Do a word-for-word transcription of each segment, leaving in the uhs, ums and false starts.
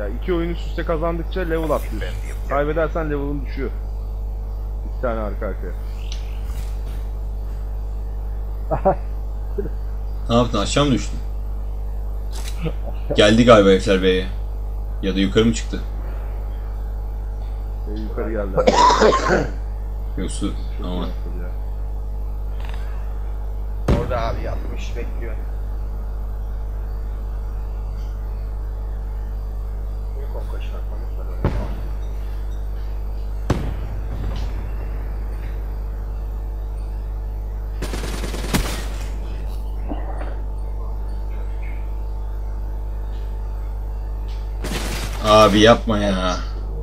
Ya iki oyun üst üste kazandıkça level atlıyorsun. Kaybedersen level'ın düşüyor. İki tane arka arkaya. Ne yaptın? Aşağı mı düştün? Geldi galiba herifler B'ye. Ya da yukarı mı çıktı? Ee, yukarı geldi. Yoksa aman. Orada abi yatmış bekliyor. Abi yapma ya.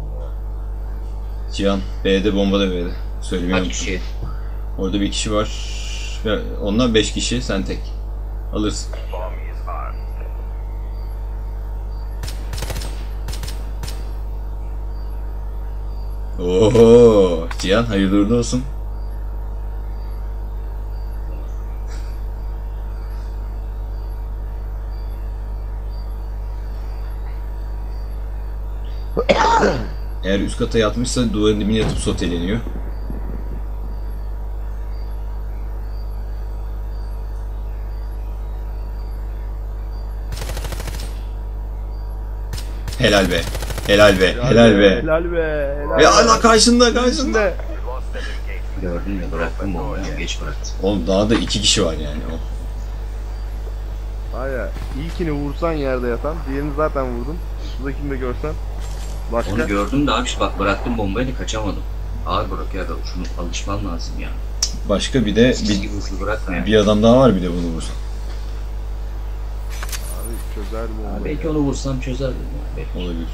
Cihan B'de bomba da B'de. Söylemeyi Kaç unuttum. kişi? Orada bir kişi var. Ve onlar beş kişi, sen tek. Alırsın. Oho, Cihan hayırlı uğurlu olsun. Eğer üst kata yatmışsa duvarın dibine yatıp soteleniyor. Helal be. Helal be. Helal be. Helal be. Helal Ya be. Allah karşında karşında. Gördün mü? Bıraktım bombayı. Geç bıraktım. Oğlum daha da iki kişi var yani. O. Var ya, ilkini vursan yerde yatan, diğerini zaten vurdun. Şuradakini de görsen. Başka? Onu gördüm de abi bak bıraktım bombayı da kaçamadım. Ağır bırak ya, şunu alışman lazım ya. Başka bir de Eskisi bir, gibi hızlı bırakma ya. bir adam daha var bir de bunu vursan. Abi çözer bu Ha, olayı. belki onu vursam çözerdim ya. Belki. Olabilir.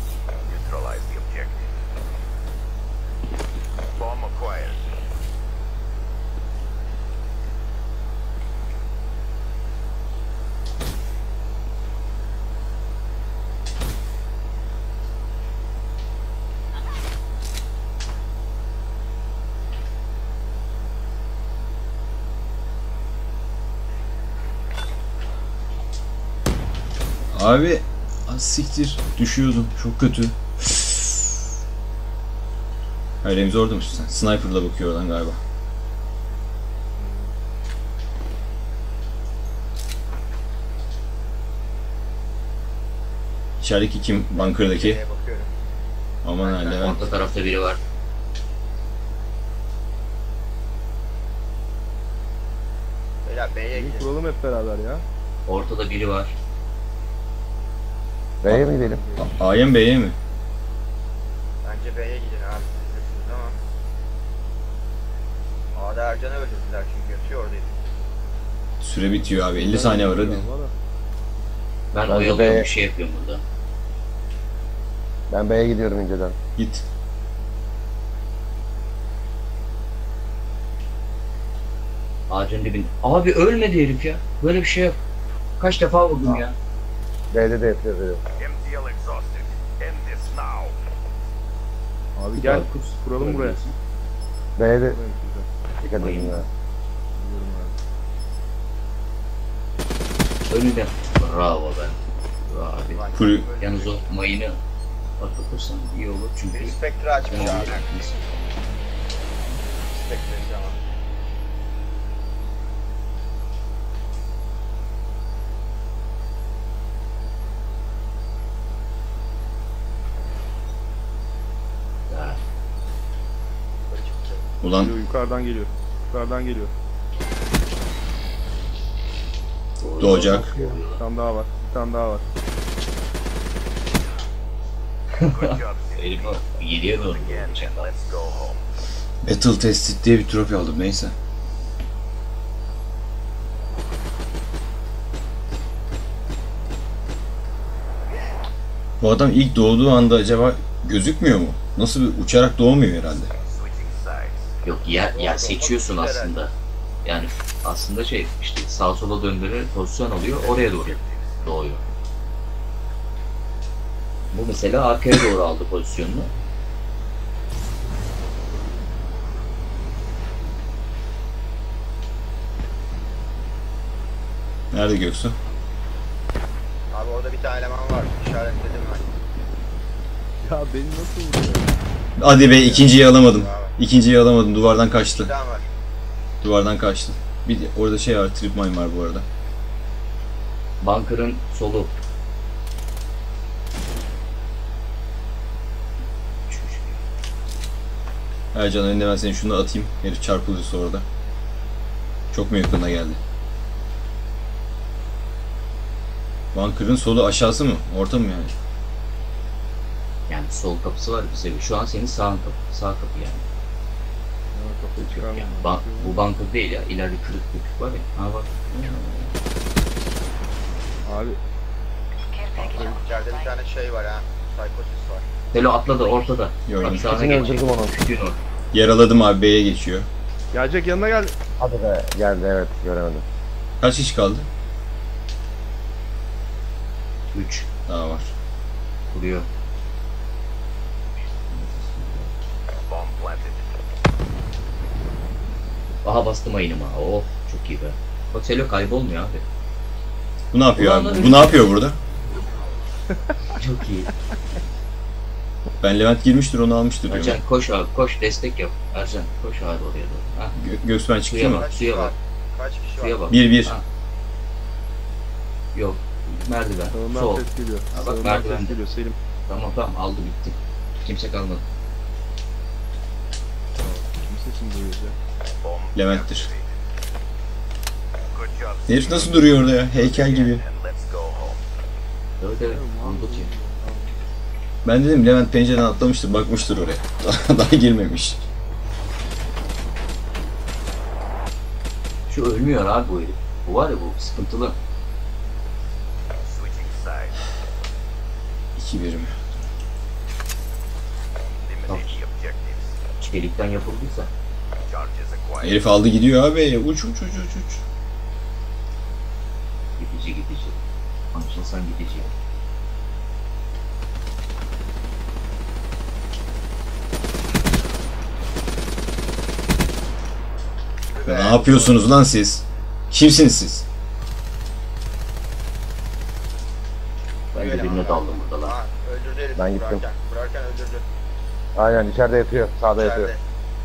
Abi az siktir düşüyordum çok kötü. Hayır Remzi orada mısın sen? Sniper'la bakıyor oradan galiba. İçerideki kim? Bunker'daki. Şeye bakıyorum. Aman ha Levent. Orta tarafta biri var. Beyler B'ye Bunu gidin. kuralım hep beraber ya. Ortada biri var. B'ye mi gidelim? A- A'ya mı B'ye mi? Bence B'ye gidin abi. Siz bilirsiniz ama. A'da Ercan'ı öldürdüler çünkü yatıyor oradaydı. Süre bitiyor abi. elli saniye var hadi. Ama da. Ben Bence oyalıyorum de- bir şey yapıyorum burada. Ben B'ye gidiyorum inceden. Git. Ağacın dibinde. Abi ölmedi herif ya. Böyle bir şey yok. Kaç defa vurdum ya. B'de de yapıyor. Abi gel kuralım buraya. B'de Buradayım size. dikkat edin ya. Biliyorum abi. Önüne. Bravo be. Bravo abi. Kuru. Yalnız o mayını atlatırsan iyi olur çünkü. Bir Spectre açmış Yani- abi. Spectre'si ama. Ya, Böyle çıktı. Ulan Geliyor, yukarıdan geliyor. Yukarıdan geliyor. doğru. doğacak. Bir tane daha var. Bir tane daha var. Herif bak, yediye doğru vuracak. Battle Tested diye bir trofi aldım neyse. Bu adam ilk doğduğu anda acaba gözükmüyor mu? Nasıl bir uçarak doğmuyor herhalde. Yok yer, yer seçiyorsun aslında. Yani aslında şey işte sağa sola döndürerek pozisyon alıyor, oraya doğru doğuyor. Bu mesela arkaya doğru aldı pozisyonunu. Nerede Göksu? Abi orada bir tane eleman var. İşaretledim ben. Ya beni nasıl vuruyor? Hadi be, ikinciyi alamadım. İkinciyi alamadım. Duvardan kaçtı. Bir tane var. Duvardan kaçtı. Bir de orada şey var, trip mine var bu arada. Bunker'ın solu. Ercan önüne ben seni şunu atayım. Herif çarpılırsa orada. Çok mu yakına geldi? Bunker'ın solu aşağısı mı? Orta mı yani? Yani sol kapısı var bize. Şu an senin sağın kapı. Sağ kapı yani. Ya, kafayı Yok çıkarmam. yani. Ban- bu bunker değil ya. İleride kırık dökük var ya. Ha bak. Abi İçeride bir tane şey var ha. Psychosis var. Telo atladı ortada. Gördüm. Bak sağına Kesin geçiyor. öldürdüm onu. Kütüğün orada. Yaraladım abi, B'ye geçiyor. gelecek, yanına gel. Hadi be geldi evet göremedim. Kaç kişi kaldı? Üç. Daha var. Vuruyor. Aha bastım ayınıma. Oh çok iyi be. Bak Telo kaybolmuyor abi. Bu ne yapıyor Ulan abi? lan, Bu ne yapıyor burada? Çok iyi. Ben Levent girmiştir, onu almıştır diyorum. Ercan koş abi koş destek yap. Ercan koş abi oraya doğru. Ha, Gö Göksmen çıktı suya mı? bak Kaç suya kişi var? bak. Kaç kişi var? Suya bak. Bir bir. Ha. Yok. Merdiven. Sağından Sol. ses geliyor. Ha, bak Sağından merdiven. ses geliyor Selim. Tamam tamam aldı bitti. Kimse kalmadı. Kim sesini duyuyor ya? Levent'tir. Herif nasıl duruyor orada ya? Heykel gibi. Evet evet. Vurduk ya. Ben dedim Levent pencereden atlamıştır, bakmıştır oraya. Daha, daha girmemiş. Şu ölmüyor abi bu herif. Bu var ya bu sıkıntılı. İki birim. Çelikten yapıldıysa. Herif aldı gidiyor abi. Uç uç uç uç uç. Gidici gidici. Anlaşılsan gidici. Ya ne yapıyorsunuz lan siz? Kimsiniz siz? Ben de Öyle birine abi. daldım burada lan. Ha, öldürdü herif. Ben gittim. Vurarken, vurarken öldürdü. Aynen içeride yatıyor. Sağda İçeride. yatıyor.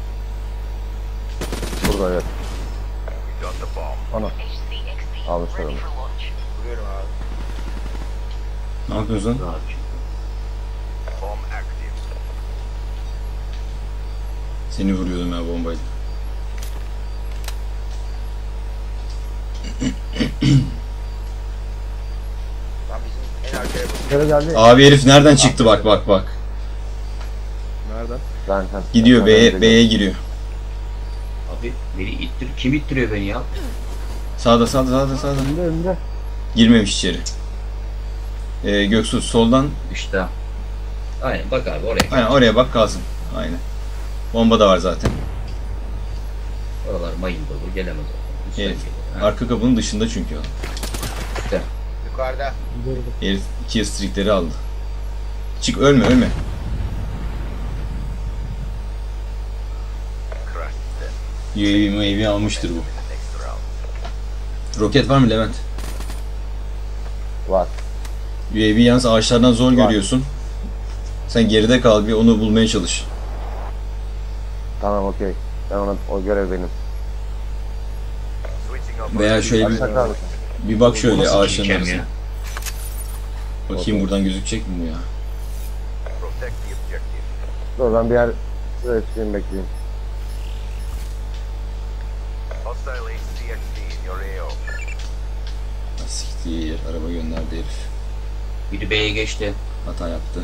Burada evet. Ana. Almışlar onu. Vuruyorum abi. Ne yapıyorsun lan? Burada abi çünkü. Seni vuruyordum ya bombayla. Lan bizim en arkaya bakıyor. İçeri geldi. Abi herif nereden çıktı, bak bak bak. Nereden? Ben sen. Gidiyor sen B'ye önce B'ye giriyor. Abi beni ittir. Kim ittiriyor beni ya? Sağda sağda sağda sağda. gel. Önde önde. Girmemiş içeri. Ee, Göksu soldan. İşte. Aynen bak abi oraya. Aynen oraya bak, kalsın. Aynen. Bomba da var zaten. Oralar mayın dolu gelemez oradan. Üstten Evet. geliyor. Ha, Arka kapının dışında çünkü o. üstten. Yukarıda. Herif iki strikleri aldı. Çık, ölme ölme. U A V M A V almıştır bu. Roket var mı Levent? Var. U A V yalnız ağaçlardan zor Var. görüyorsun. Sen geride kal, bir onu bulmaya çalış. Tamam okey. Ben ona o görev benim. Veya şöyle bir, Saklar mısın? bir bak şöyle Nasıl ağaçların gireceğim arasına. ya? Bakayım buradan gözükecek mi bu ya? Dur ben bir yer şuraya çıkayım bekleyeyim. Ha, siktir, araba gönderdi herif. Biri B'ye geçti. Hata yaptı.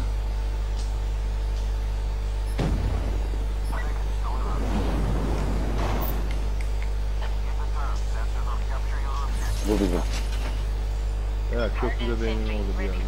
Bu bizim. Ya köprüde beynin oldu bir yerde.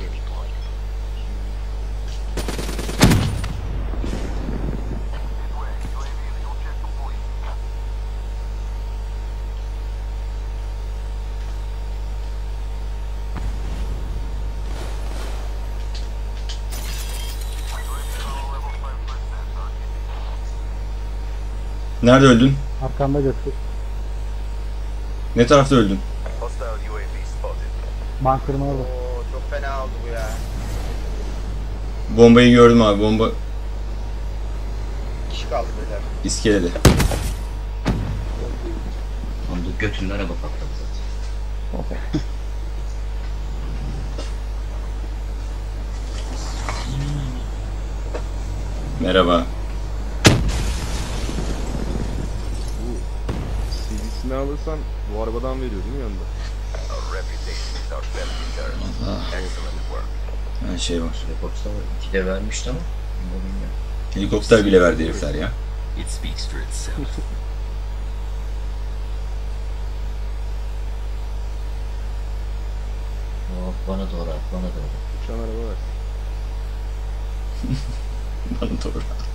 Nerede öldün? Arkamda götür. Ne tarafta öldün? Bunker'ın orada. Oo çok fena oldu bu ya. Bombayı gördüm abi. Bomba Kişi kaldı beyler. iskelede. Tam da götünden araba patladı zaten. Okay. Merhaba. C D'sini alırsan bu arabadan veriyor değil mi yanında? Her şey var. Report'ta iki de vermişti ama. bunu bilmiyorum. Helikopter bile verdi herifler ya. It speaks for itself. Oh, bana doğru at, bana doğru. Uçan araba ver. Bana doğru.